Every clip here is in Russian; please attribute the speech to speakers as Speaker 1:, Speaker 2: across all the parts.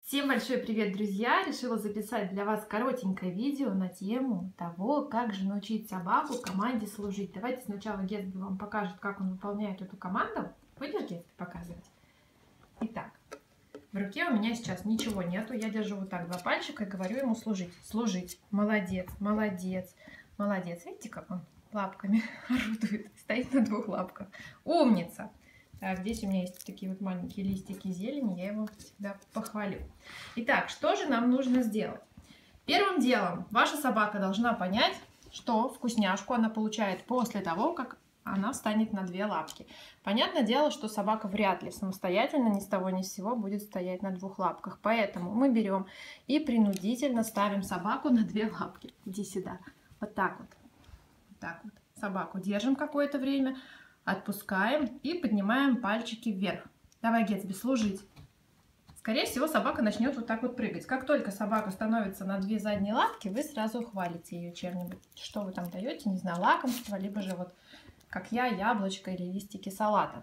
Speaker 1: Всем большой привет, друзья! Решила записать для вас коротенькое видео на тему того, как же научить собаку команде служить. Давайте сначала Гетсби вам покажет, как он выполняет эту команду. Будешь, Гетсби, показывать? Итак, в руке у меня сейчас ничего нету. Я держу вот так два пальчика и говорю ему служить. Служить. Молодец, молодец, молодец. Видите, как он лапками орудует? Стоит на двух лапках. Умница! Так, здесь у меня есть такие вот маленькие листики зелени, я его всегда похвалю. Итак, что же нам нужно сделать? Первым делом ваша собака должна понять, что вкусняшку она получает после того, как она встанет на две лапки. Понятное дело, что собака вряд ли самостоятельно ни с того ни с сего будет стоять на двух лапках. Поэтому мы берем и принудительно ставим собаку на две лапки. Иди сюда. Вот так вот. Вот так вот. Собаку держим какое-то время. Отпускаем и поднимаем пальчики вверх. Давай, Гетсби, служить. Скорее всего, собака начнет вот так вот прыгать. Как только собака становится на две задние лапки, вы сразу хвалите ее чем-нибудь. Что вы там даете? Не знаю, лакомство, либо же вот, как я, яблочко или листики салата.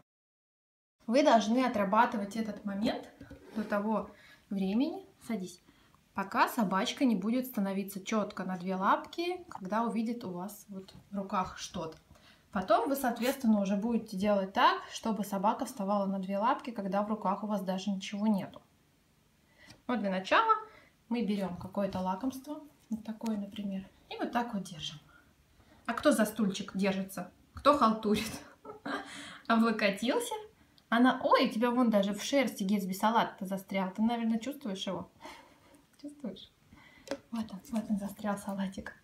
Speaker 1: Вы должны отрабатывать этот момент до того времени, садись, пока собачка не будет становиться четко на две лапки, когда увидит у вас вот в руках что-то. Потом вы, соответственно, уже будете делать так, чтобы собака вставала на две лапки, когда в руках у вас даже ничего нету. Вот для начала мы берем какое-то лакомство, вот такое, например, и вот так вот держим. А кто за стульчик держится? Кто халтурит? Облокотился. Она, ой, у тебя вон даже в шерсти Гетсби салат-то застрял. Ты, наверное, чувствуешь его? Чувствуешь? Вот он застрял салатик.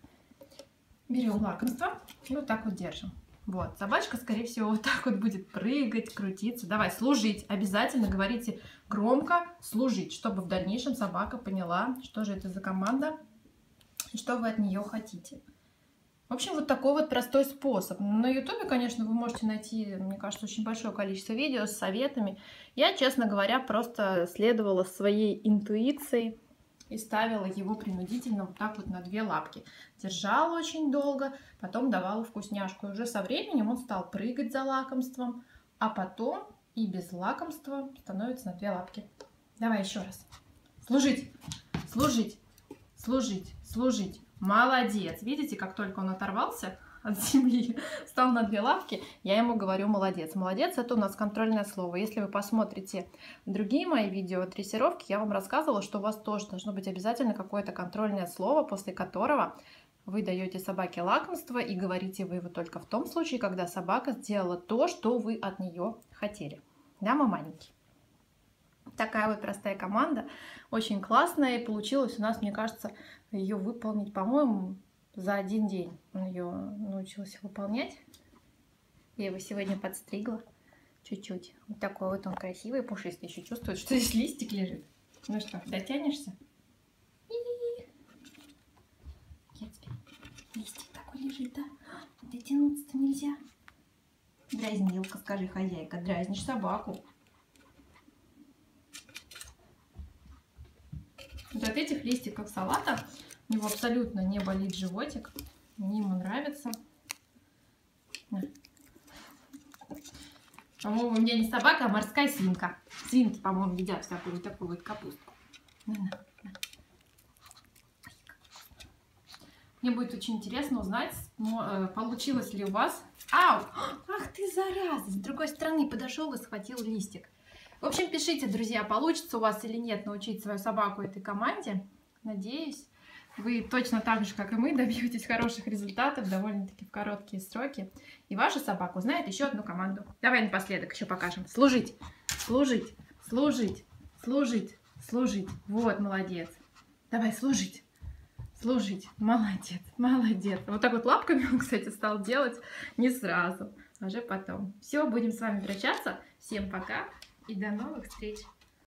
Speaker 1: Берем лакомство и вот так вот держим. Вот, собачка, скорее всего, вот так вот будет прыгать, крутиться. Давай, служить. Обязательно говорите громко служить, чтобы в дальнейшем собака поняла, что же это за команда и что вы от нее хотите. В общем, вот такой вот простой способ. На ютубе, конечно, вы можете найти, мне кажется, очень большое количество видео с советами. Я, честно говоря, просто следовала своей интуиции и ставила его принудительно вот так вот на две лапки. Держала очень долго, потом давала вкусняшку. И уже со временем он стал прыгать за лакомством, а потом и без лакомства становится на две лапки. Давай еще раз. Служить, служить, служить, служить. Молодец. Видите, как только он оторвался от земли, встал на две лапки, я ему говорю молодец. Молодец — это у нас контрольное слово. Если вы посмотрите другие мои видео дрессировки, я вам рассказывала, что у вас тоже должно быть обязательно какое-то контрольное слово, после которого вы даете собаке лакомство, и говорите вы его только в том случае, когда собака сделала то, что вы от нее хотели. Да, мой маленький? Такая вот простая команда, очень классная, и получилось у нас, мне кажется, ее выполнить, по-моему, за один день. Он ее научился выполнять. Я его сегодня подстригла чуть-чуть. Вот такой вот он красивый, пушистый. Еще чувствует, что здесь листик лежит. Ну что, дотянешься? Гетсби, листик такой лежит, да? Дотянуться-то нельзя. Дразнилка, скажи, хозяйка, дразнишь собаку. Вот от этих листиков салата у него абсолютно не болит животик. Мне ему нравится. По-моему, у меня не собака, а морская свинка. Свинки, по-моему, едят всякую вот такую вот капустку. Мне будет очень интересно узнать, получилось ли у вас... Ау! Ах ты, зараза! С другой стороны подошел и схватил листик. В общем, пишите, друзья, получится у вас или нет научить свою собаку этой команде. Надеюсь, вы точно так же, как и мы, добьетесь хороших результатов довольно-таки в короткие сроки. И ваша собака узнает еще одну команду. Давай напоследок еще покажем. Служить, служить, служить, служить, служить. Вот, молодец. Давай, служить, служить. Молодец, молодец. Вот так вот лапками он, кстати, стал делать не сразу, а уже потом. Все, будем с вами прощаться. Всем пока и до новых встреч.